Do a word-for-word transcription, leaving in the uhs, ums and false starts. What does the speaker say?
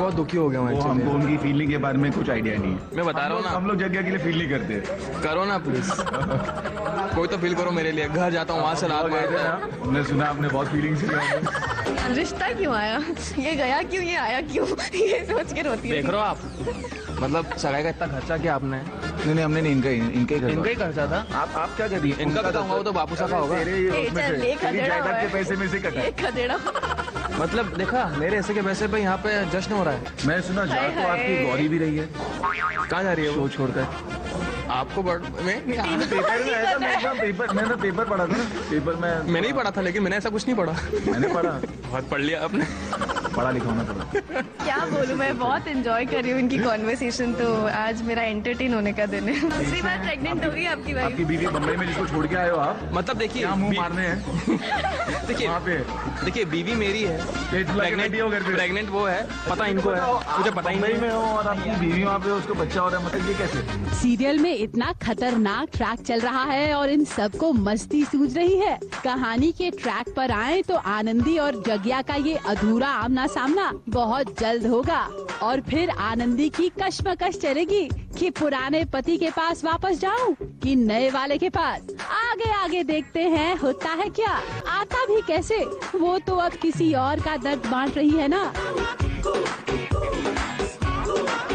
बहुत दुखी हो गया हूँ। हमको उनकी फीलिंग के बारे में कुछ आइडिया नहीं है। मैं बता रहा हूँ ना, हम लोग जगह के लिए फील नहीं करते। करो ना प्लीज, कोई तो फील करो मेरे लिए। घर जाता हूँ वहाँ से लात मारते हैं। हमने सुना आपने बहुत फीलिंग्स किया। रिश्ता क्यों आया, ये गया क्यों, ये आया क्यों, ये सोच के रोती है। देख रहे हो आप, मतलब सगाई का इतना खर्चा किया आपने? नहीं नहीं हमने नहीं, इनका इनका ही इनका ही खर्चा था। आप आप क्या कर रही हैं? इनका भी होगा, वो तो बापू साहब का होगा। जायदाद के पैसे में से कटा। मतलब देखा, मेरे ऐसे के पैसे पे यहाँ पे जश्न हो रहा है। मैं सुना जा तो आपकी गौरी भी रही है। कहाँ जा रही है वो छोड़कर? आपको बड़... मैं नहीं पेपर में आया था, मैं पेपर मैंने पेपर पढ़ा था ना, पेपर में मैंने ही पढ़ा था, लेकिन मैंने ऐसा कुछ नहीं पढ़ा। मैंने पढ़ा, बहुत पढ़ लिया आपने। पढ़ा लिखा होना पड़ा। क्या बोलूं, मैं बहुत एंजॉय कर रही हूँ इनकी कॉन्वर्सेशन। तो आज मेरा एंटरटेन होने का दिन है। दूसरी बार प्रेग्नेंट हो गई आपकी वाइफ। आपकी बीवी बम्बई में जिसको छोड़ के आए हो आप, मतलब देखिए मुंह मारने हैं। देखिए वहाँ पे देखिए बीवी मेरी है, प्रेग्नेंट प्रेग्नेंट वो है, पता इनको है, मुझे पता ही नहीं में हो और आपकी बीवी वहाँ पे उसको बच्चा हो रहा है, मतलब ये कैसे? सीरियल में इतना खतरनाक ट्रैक चल रहा है और इन सबको मस्ती सूझ रही है। कहानी के ट्रैक पर आए तो आनंदी और जग्या का ये अधूरा आमना सामना बहुत जल्द होगा और फिर आनंदी की कश्मकश चलेगी कि पुराने पति के पास वापस जाऊं कि नए वाले के पास। आगे आगे देखते हैं होता है क्या, आता भी कैसे, वो तो अब किसी और का दर्द बांट रही है ना।